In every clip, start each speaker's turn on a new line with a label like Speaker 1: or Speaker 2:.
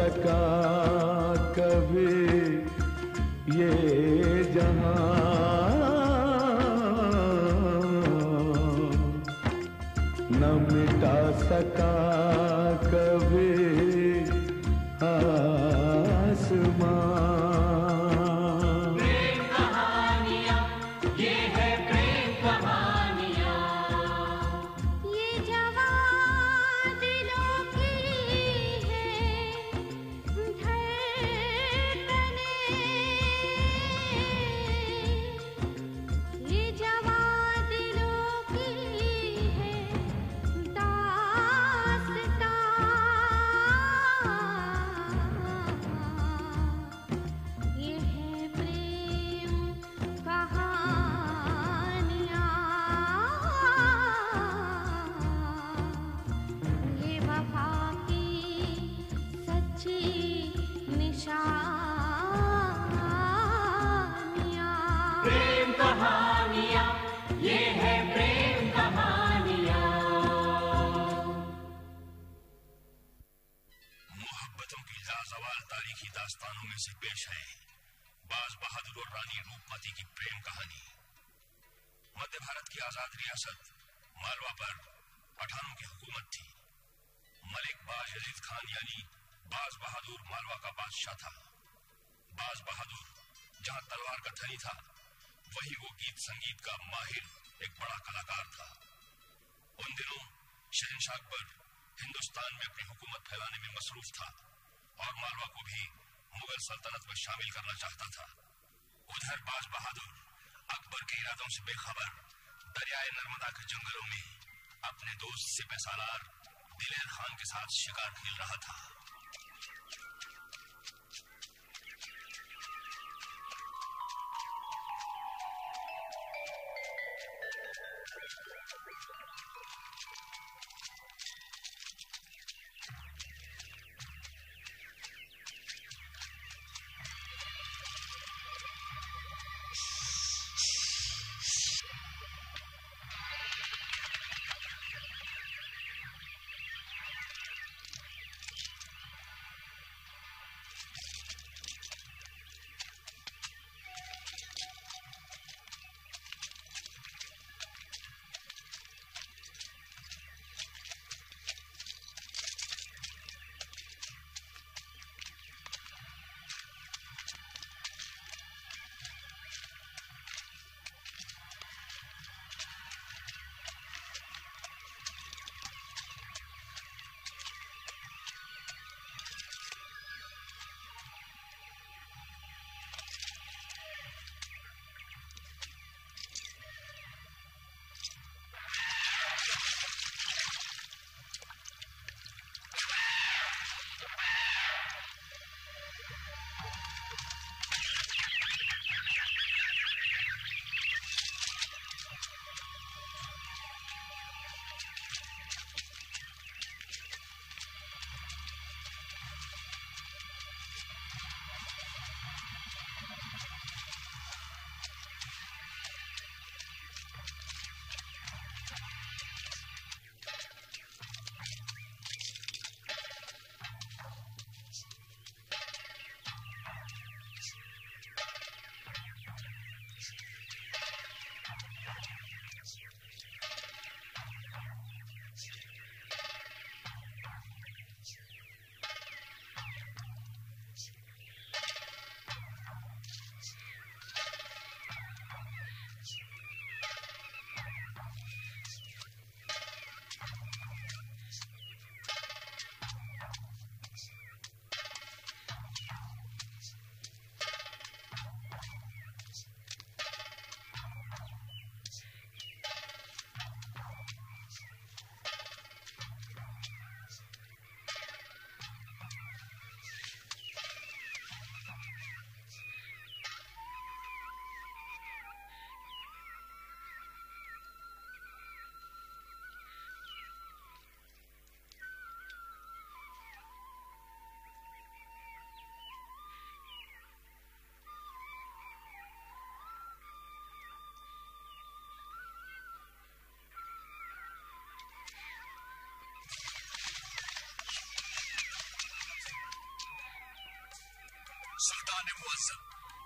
Speaker 1: सका कभी ये जहां, न मिटा सका कभी आसमां।
Speaker 2: प्रेम कहानियां, ये है प्रेम कहानियां।
Speaker 3: ये जवां दिलों की है धड़कने, ये जवां दिलों की है दास्तां। ये है प्रेम कहानियां, ये वफा की सच्ची निशानियां।
Speaker 2: प्रेम कहानियां, ये है प्रेम कहानियां।
Speaker 4: मोहब्बतों की लाजवाल तारीखी दास्तानों में से पेश है बाज बहादुर और रानी रूपमती की प्रेम कहानी। मध्य भारत की आजाद रियासत मालवा पर पठानों की हुकूमत थी। मलिक बाज यजीद खान यानी बाज बहादुर मालवा का बादशाह था। बाज बहादुर जहां तलवार का धनी था, वही वो गीत संगीत का माहिर एक बड़ा कलाकार था। उन दिनों शहंशाह अकबर हिंदुस्तान में अपनी हुकूमत फैलाने में मसरूफ था और मालवा को भी मुगल सल्तनत में शामिल करना चाहता था। उधर बाज बहादुर अकबर के इरादों से बेखबर दरियाए नर्मदा के जंगलों में अपने दोस्त सिपह सालार दिलेर खान के साथ शिकार खेल रहा था। सुल्तान मुअज्जम,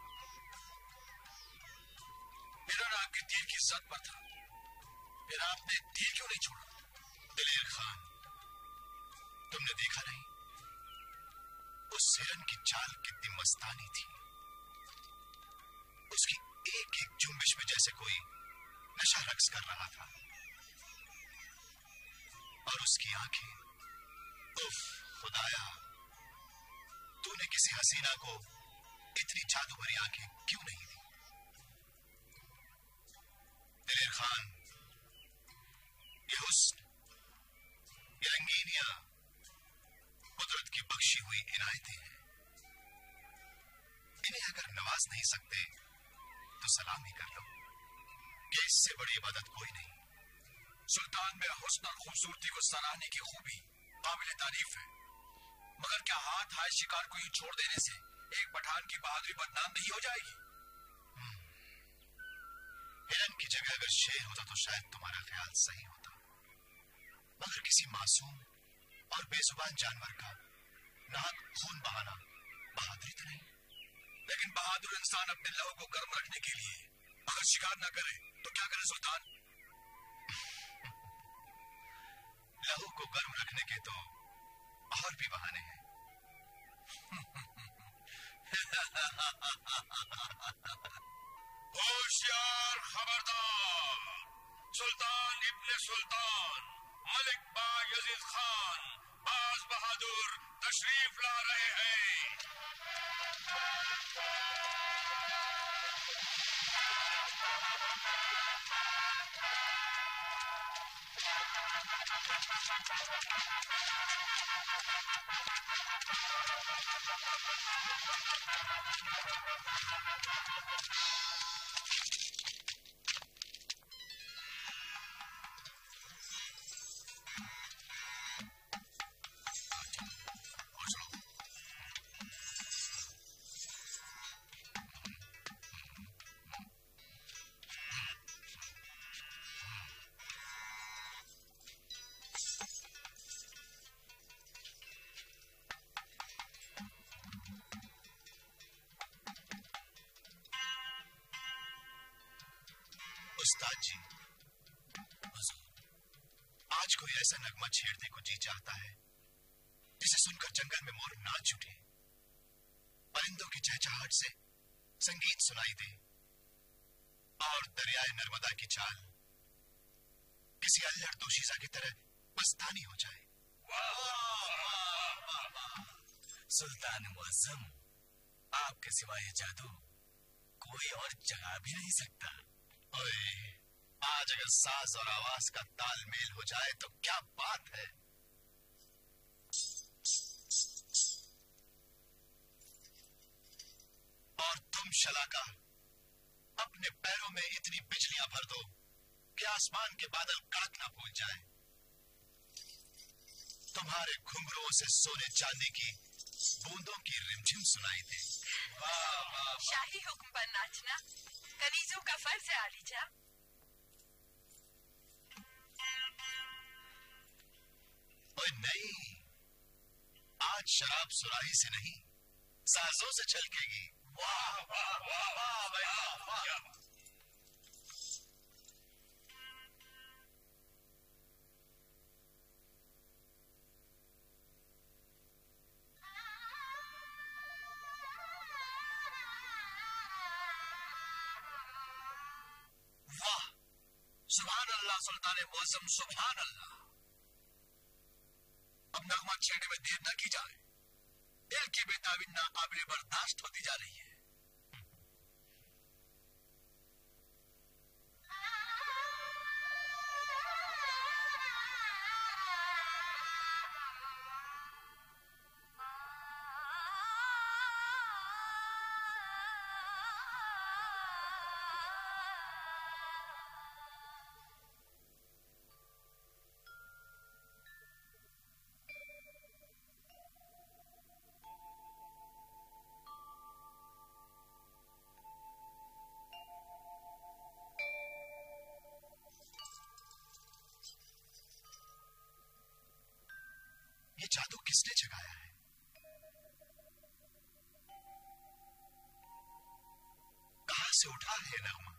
Speaker 4: मेरा आपके तीर की सत पर था, फिर आपने तीर क्यों नहीं छोड़ा? दिलेर खान, तुमने देखा नहीं उस हिरन की चाल कितनी मस्तानी थी। उसकी एक एक जुम्बिश में जैसे कोई नशा रक्स कर रहा था, और उसकी आंखें, उफ खुदाया, तूने किसी हसीना को इतनी जादू भरी आंखें क्यों नहीं दी? दिलेर खान, ये हुस्न, ये रंगीनियां कुदरत की बख्शी हुई इनायतें हैं। इन्हें अगर नवाज नहीं सकते तो सलाम ही कर लो कि इससे बड़ी इबादत कोई नहीं। सुल्तान में हुस्न और खूबसूरती को सराहने की खूबी काबिल तारीफ है, मगर क्या हाथ हाय शिकार को यूं छोड़ देने से एक पठान की बहादुरी बदनाम नहीं हो जाएगी? हिरन की जगह अगर शेर होता तो शायद तुम्हारा ख्याल सही होता, मगर किसी मासूम और बेजुबान जानवर का नाक खून बहाना बहादुरी तो नहीं। लेकिन बहादुर इंसान अपने लहू को गर्म रखने के लिए अगर शिकार न करे तो क्या करे सुल्तान? लहू को गर्म रखने के तो और भी बहाने हैं। होशियार, खबरदार, सुल्तान इब्ने सुल्तान मलिक बायजीद खान बाज बहादुर तशरीफ ला रहे हैं। उस्ताद जी, आज कोई ऐसा नगमा छेड़ने को जी चाहता है जिसे सुनकर जंगल में मोर नाच उठे, परिंदों की चहचहाहट से संगीत सुनाई दे, और दरियाए नर्मदा की चाल किसी अल्लड़ दोशीजा की तरह मस्तानी हो जाए।
Speaker 5: सुल्तान मुअज्जम, आपके सिवा ये जादू कोई और जगा भी नहीं सकता।
Speaker 4: ओए, आज अगर साज और आवाज का तालमेल हो जाए तो क्या बात है। और तुम शलाका अपने पैरों में इतनी बिजलियां भर दो कि आसमान के बादल कड़कना भूल जाए, तुम्हारे घुंघरुओं से सोने चांदी की बूंदों की रिमझिम सुनाई दे।
Speaker 6: शाही हुक्म पर नाचना कनीजों का फर्ज है आलीजा।
Speaker 4: ओए नहीं, आज शराब सुराही से नहीं साजों से छलकेगी। वाह वाह वाह वाह वाह वाह।
Speaker 5: सुभान अल्लाह सुल्तान मुअज्जम, सुभान अल्लाह। अब नगमा छेड़ने में देर न की जाए, दिल की बेताबी नाकाबिले बर्दाश्त होती जा रही है।
Speaker 4: ये जादू किसने जगाया है?
Speaker 5: कमाल है नगमा।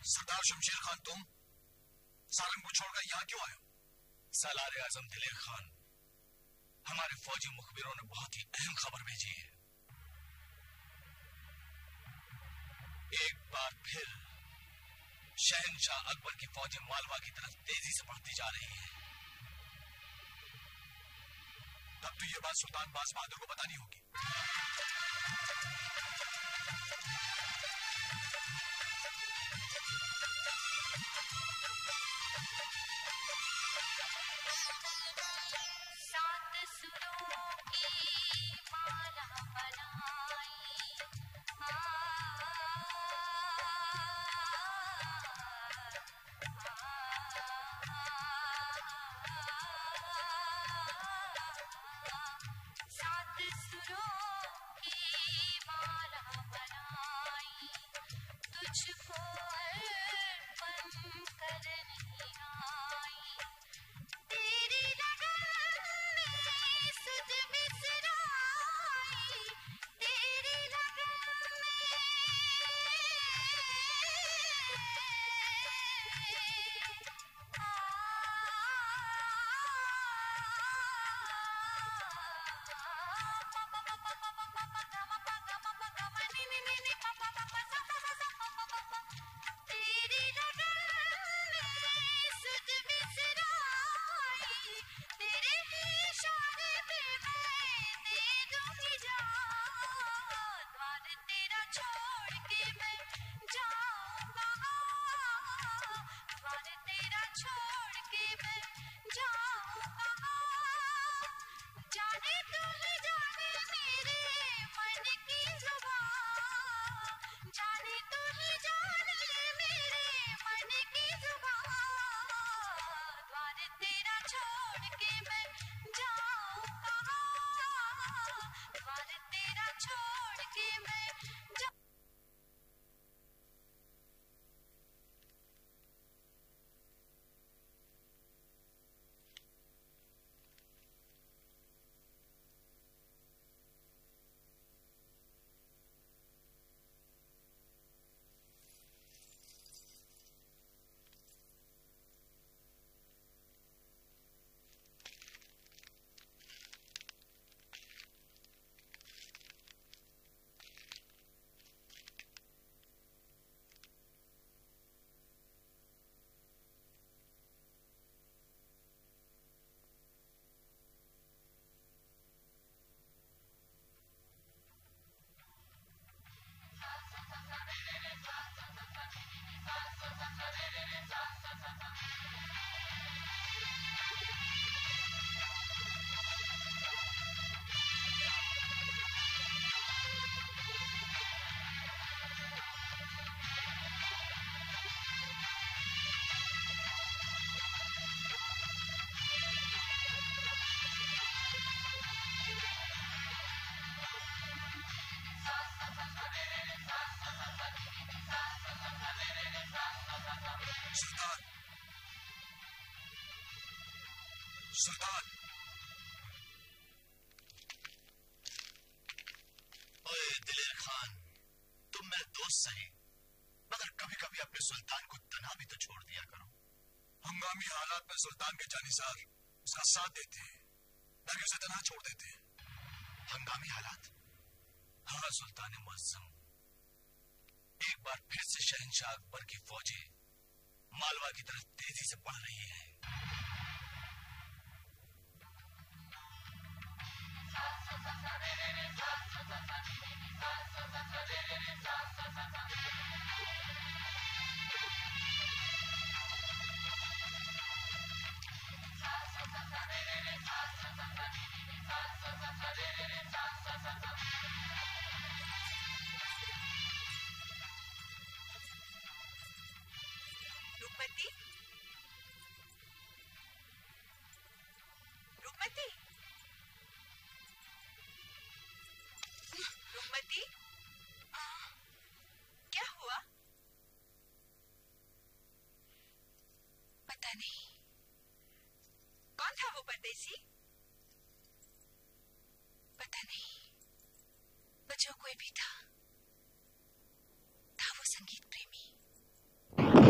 Speaker 5: सरदार शमशेर खान, तुम सारंग को छोड़कर यहाँ क्यों आए हो? सालार आजम दिलेर खान, हमारे फौजी मुखबिरों ने बहुत ही अहम खबर भेजी है। एक बार फिर शहंशाह अकबर की फौजें मालवा की तरफ तेजी से बढ़ती जा रही है। तब तो ये बात सुल्तान बाज बहादुर को बतानी होगी।
Speaker 3: सात सुरों की माला बनाई, सात सुरों की माला बनाई, तुझको अर्पण करने आई। तेरी लगन में सुध बिसराई, तेरी लगन तेरी लगन में सुध बिसराई, तेरे इशारे पे मैं दे दूंगी जान। द्वार तेरा छोड़ के मैं जाऊंगा, द्वार तेरा छोड़ के मैं जाऊंगा। जाने तुल जाने मेरे मन की जुबान, जाने तुल जाने मेरे मन की जुबान। द्वार तेरा छोड़ के मैं जाऊंगा, द्वार तेरा छोड़ के मैं जाऊंगा।
Speaker 5: सुल्तान, सुल्तान, ओए दिलेर खान, तुम मेरे दोस्त सही, मगर कभी कभी अपने सुल्तान को तन्हा भी तो छोड़ दिया करो। हंगामी हालात में सुल्तान के जानिसार उसका साथ देते हैं, न कि उसे तन्हा छोड़ देते हैं। हंगामी हालात? हाँ सुल्तान मुअज्जम, एक बार फिर से शहंशाह अकबर की फौजें मालवा की तरफ तेजी से बढ़ रही है।
Speaker 6: रूपमती, रूपमती, रूपमती, क्या हुआ? पता नहीं। कौन था वो परदेसी? पता नहीं, पर जो कोई भी था वो संगीत प्रेमी।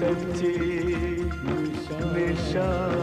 Speaker 1: सच्ची निशानी